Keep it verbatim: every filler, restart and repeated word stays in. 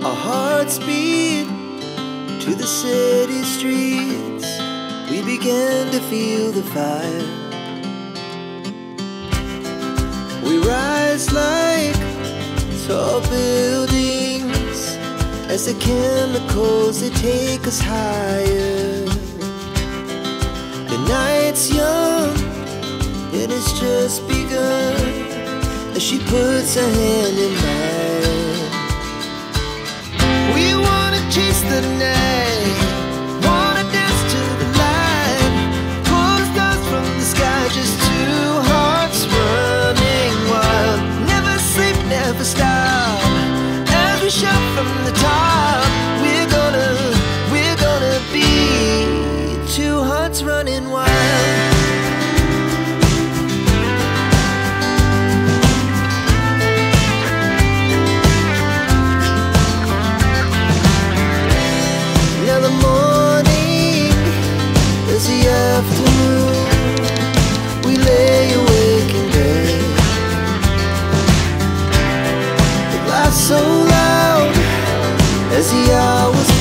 Our hearts beat to the city streets. We began to feel the fire. We rise like tall buildings as the chemicals, they take us higher. The night's young, it has just begun, as she puts her hand in mine. We wanna chase the night, wanna dance to the light, pull the stars from the sky, just two hearts running wild. Never sleep, never stop, as we shout from the top. We're gonna, we're gonna be two hearts running wild. Now the morning is the afternoon. We lay awake in bed. The laughs so loud as the hours